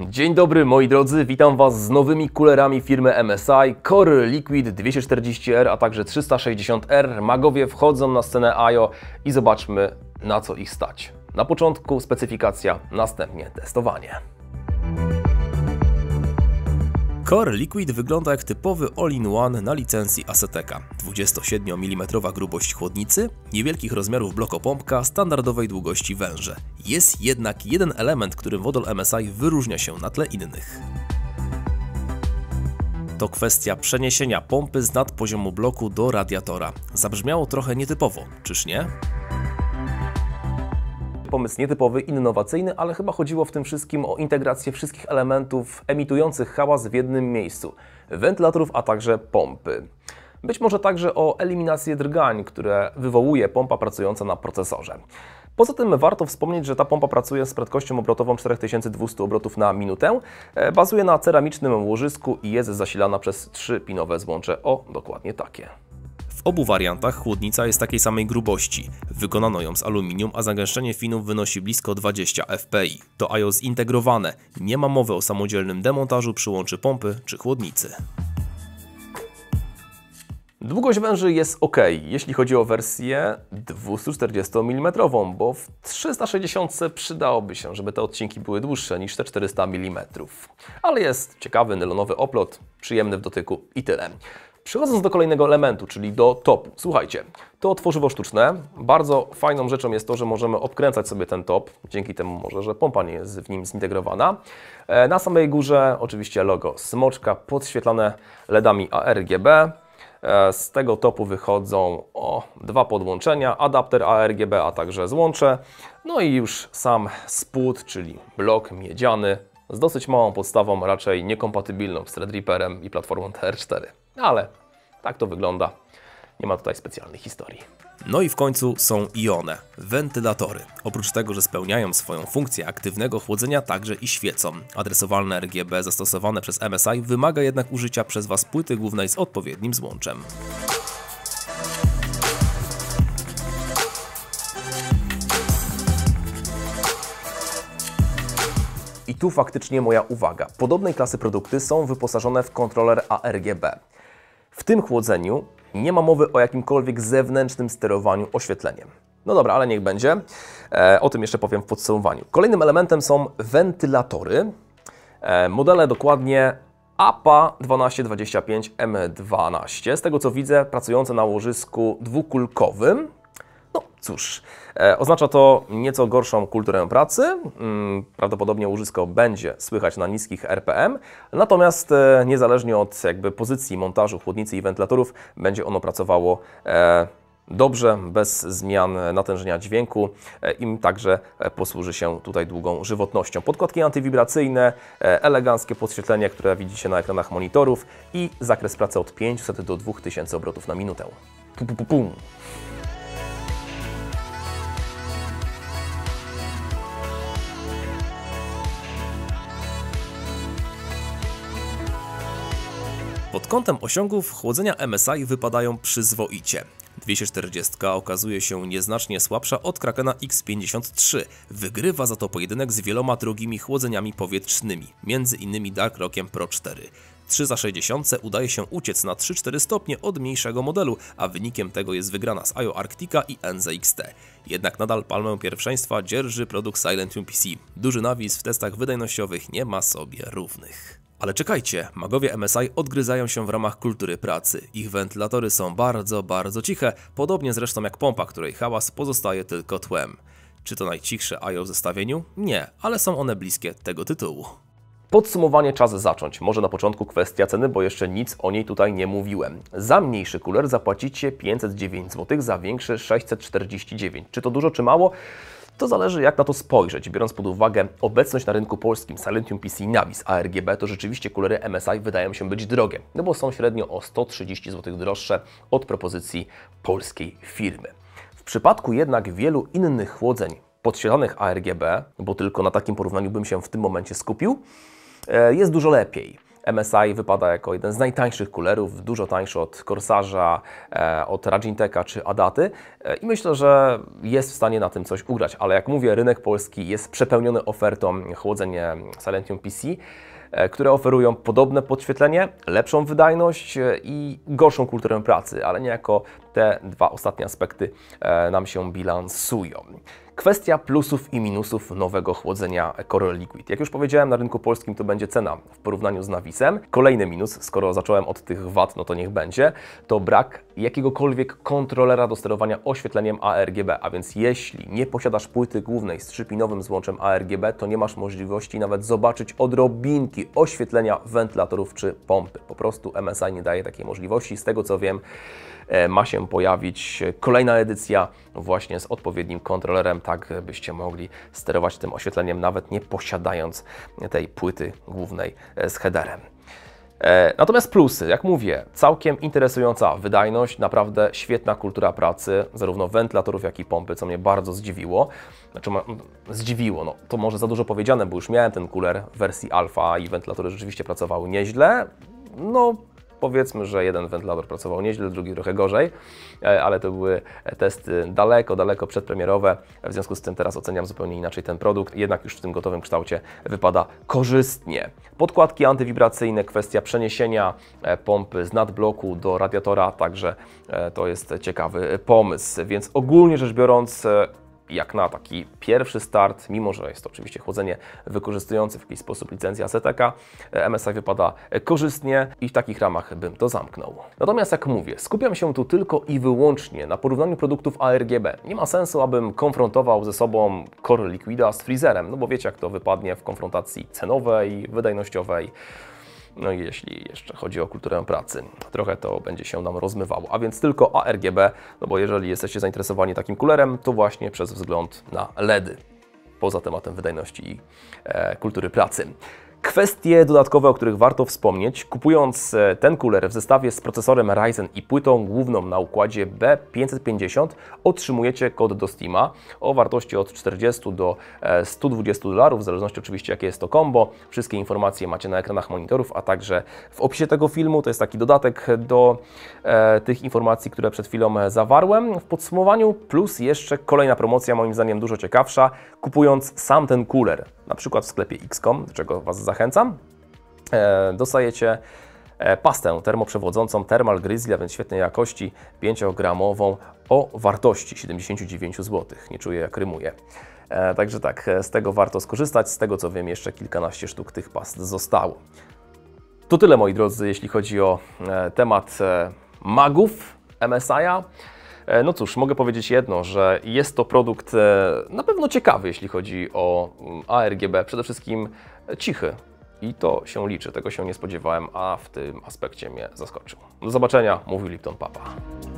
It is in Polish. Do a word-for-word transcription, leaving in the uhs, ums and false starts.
Dzień dobry moi drodzy, witam Was z nowymi kulerami firmy M S I Core Liquid dwieście czterdzieści R, a także trzysta sześćdziesiąt R. Magowie wchodzą na scenę I O i zobaczmy, na co ich stać. Na początku specyfikacja, następnie testowanie. Core Liquid wygląda jak typowy all-in-one na licencji Aseteka. dwudziestosiedmiomilimetrowa grubość chłodnicy, niewielkich rozmiarów blokopompka, standardowej długości węże. Jest jednak jeden element, którym wodol M S I wyróżnia się na tle innych. To kwestia przeniesienia pompy z nadpoziomu bloku do radiatora. Zabrzmiało trochę nietypowo, czyż nie? Pomysł nietypowy, innowacyjny, ale chyba chodziło w tym wszystkim o integrację wszystkich elementów emitujących hałas w jednym miejscu. Wentylatorów, a także pompy. Być może także o eliminację drgań, które wywołuje pompa pracująca na procesorze. Poza tym warto wspomnieć, że ta pompa pracuje z prędkością obrotową cztery tysiące dwieście obrotów na minutę, bazuje na ceramicznym łożysku i jest zasilana przez trzy pinowe złącze, o dokładnie takie. W obu wariantach chłodnica jest takiej samej grubości. Wykonano ją z aluminium, a zagęszczenie finów wynosi blisko dwadzieścia F P I. To I O zintegrowane. Nie ma mowy o samodzielnym demontażu przyłączy pompy czy chłodnicy. Długość węży jest ok, jeśli chodzi o wersję dwustuczterdziestomilimetrową, bo w trzysta sześćdziesiąt przydałoby się, żeby te odcinki były dłuższe niż te czterysta milimetrów. Ale jest ciekawy nylonowy oplot, przyjemny w dotyku i tyle. Przechodząc do kolejnego elementu, czyli do topu. Słuchajcie, to tworzywo sztuczne. Bardzo fajną rzeczą jest to, że możemy obkręcać sobie ten top, dzięki temu może, że pompa nie jest w nim zintegrowana. Na samej górze oczywiście logo smoczka, podświetlane LEDami A R G B. Z tego topu wychodzą o, dwa podłączenia, adapter A R G B, a także złącze. No i już sam spód, czyli blok miedziany, z dosyć małą podstawą, raczej niekompatybilną z Threadripperem i platformą T R cztery. Ale tak to wygląda. Nie ma tutaj specjalnej historii. No i w końcu są ione, wentylatory. Oprócz tego, że spełniają swoją funkcję aktywnego chłodzenia, także i świecą. Adresowalne R G B zastosowane przez M S I wymaga jednak użycia przez Was płyty głównej z odpowiednim złączem. I tu faktycznie moja uwaga. Podobnej klasy produkty są wyposażone w kontroler A R G B. W tym chłodzeniu nie ma mowy o jakimkolwiek zewnętrznym sterowaniu oświetleniem. No dobra, ale niech będzie. E, o tym jeszcze powiem w podsumowaniu. Kolejnym elementem są wentylatory. E, modele dokładnie A P A dwanaście dwadzieścia pięć M dwanaście. Z tego co widzę, pracujące na łożysku dwukulkowym. No cóż, e, oznacza to nieco gorszą kulturę pracy. Hmm, prawdopodobnie łożysko będzie słychać na niskich R P M, natomiast e, niezależnie od jakby pozycji montażu chłodnicy i wentylatorów będzie ono pracowało e, dobrze, bez zmian natężenia dźwięku. E, im także posłuży się tutaj długą żywotnością. Podkładki antywibracyjne, e, eleganckie podświetlenie, które widzicie na ekranach monitorów i zakres pracy od pięciuset do dwóch tysięcy obrotów na minutę. Pum, pum, pum. Pod kątem osiągów chłodzenia M S I wypadają przyzwoicie. dwieście czterdzieści okazuje się nieznacznie słabsza od Krakena X pięćdziesiąt trzy. Wygrywa za to pojedynek z wieloma drogimi chłodzeniami powietrznymi, między innymi Dark Rockiem Pro cztery. trzysta sześćdziesiąt udaje się uciec na trzy cztery stopnie od mniejszego modelu, a wynikiem tego jest wygrana z I O Arctica i N Z X T. Jednak nadal palmę pierwszeństwa dzierży produkt Silentium P C. Duży nawis w testach wydajnościowych nie ma sobie równych. Ale czekajcie, magowie M S I odgryzają się w ramach kultury pracy. Ich wentylatory są bardzo, bardzo ciche, podobnie zresztą jak pompa, której hałas pozostaje tylko tłem. Czy to najcichsze I O w zestawieniu? Nie, ale są one bliskie tego tytułu. Podsumowanie czas zacząć. Może na początku kwestia ceny, bo jeszcze nic o niej tutaj nie mówiłem. Za mniejszy kuler zapłacicie pięćset dziewięć złotych, za większy sześćset czterdzieści dziewięć. Czy to dużo, czy mało? To zależy jak na to spojrzeć. Biorąc pod uwagę obecność na rynku polskim Silentium P C Navis A R G B, to rzeczywiście kulery M S I wydają się być drogie, no bo są średnio o sto trzydzieści złotych droższe od propozycji polskiej firmy. W przypadku jednak wielu innych chłodzeń podświetlanych A R G B, bo tylko na takim porównaniu bym się w tym momencie skupił, jest dużo lepiej. M S I wypada jako jeden z najtańszych kulerów, dużo tańszy od Corsarza, od Raginteka czy Adaty i myślę, że jest w stanie na tym coś ugrać, ale jak mówię, rynek polski jest przepełniony ofertą chłodzeń Silentium P C, które oferują podobne podświetlenie, lepszą wydajność i gorszą kulturę pracy, ale niejako te dwa ostatnie aspekty nam się bilansują. Kwestia plusów i minusów nowego chłodzenia Core Liquid. Jak już powiedziałem, na rynku polskim to będzie cena w porównaniu z Navisem. Kolejny minus, skoro zacząłem od tych wad, no to niech będzie, to brak jakiegokolwiek kontrolera do sterowania oświetleniem A R G B, a więc jeśli nie posiadasz płyty głównej z trzypinowym złączem A R G B, to nie masz możliwości nawet zobaczyć odrobinki oświetlenia wentylatorów czy pompy. Po prostu M S I nie daje takiej możliwości. Z tego co wiem, ma się pojawić kolejna edycja właśnie z odpowiednim kontrolerem, tak byście mogli sterować tym oświetleniem, nawet nie posiadając tej płyty głównej z headerem. Natomiast plusy, jak mówię, całkiem interesująca wydajność, naprawdę świetna kultura pracy, zarówno wentylatorów, jak i pompy, co mnie bardzo zdziwiło. Znaczy, zdziwiło, no to może za dużo powiedziane, bo już miałem ten cooler w wersji alfa i wentylatory rzeczywiście pracowały nieźle. No, powiedzmy, że jeden wentylator pracował nieźle, drugi trochę gorzej, ale to były testy daleko, daleko przedpremierowe. W związku z tym teraz oceniam zupełnie inaczej ten produkt, jednak już w tym gotowym kształcie wypada korzystnie. Podkładki antywibracyjne, kwestia przeniesienia pompy z nadbloku do radiatora, także to jest ciekawy pomysł. Więc ogólnie rzecz biorąc, jak na taki pierwszy start, mimo że jest to oczywiście chłodzenie wykorzystujące w jakiś sposób licencję Aceteka, M S I wypada korzystnie i w takich ramach bym to zamknął. Natomiast jak mówię, skupiam się tu tylko i wyłącznie na porównaniu produktów A R G B. Nie ma sensu, abym konfrontował ze sobą Core Liquida z Freezerem, no bo wiecie, jak to wypadnie w konfrontacji cenowej, wydajnościowej. No i jeśli jeszcze chodzi o kulturę pracy, trochę to będzie się nam rozmywało, a więc tylko A R G B, no bo jeżeli jesteście zainteresowani takim kulerem, to właśnie przez wzgląd na L E D Y, poza tematem wydajności i e, kultury pracy. Kwestie dodatkowe, o których warto wspomnieć. Kupując ten cooler w zestawie z procesorem Ryzen i płytą główną na układzie B pięćset pięćdziesiąt otrzymujecie kod do Steama o wartości od czterdziestu do stu dwudziestu dolarów, w zależności oczywiście jakie jest to combo. Wszystkie informacje macie na ekranach monitorów, a także w opisie tego filmu. To jest taki dodatek do e, tych informacji, które przed chwilą zawarłem. W podsumowaniu plus jeszcze kolejna promocja, moim zdaniem dużo ciekawsza. Kupując sam ten cooler, na przykład w sklepie X kropka com, do czego Was zachęcam, e, dostajecie e, pastę termoprzewodzącą Thermal Grizzly, a więc świetnej jakości, pięciogramową o wartości siedemdziesiąt dziewięć złotych. Nie czuję, jak rymuję. E, także tak, z tego warto skorzystać. Z tego co wiem, jeszcze kilkanaście sztuk tych past zostało. To tyle, moi drodzy, jeśli chodzi o e, temat e, magów M S I-a. No cóż, mogę powiedzieć jedno, że jest to produkt na pewno ciekawy, jeśli chodzi o A R G B, przede wszystkim cichy i to się liczy, tego się nie spodziewałem, a w tym aspekcie mnie zaskoczył. Do zobaczenia, mówił Lipton Papa.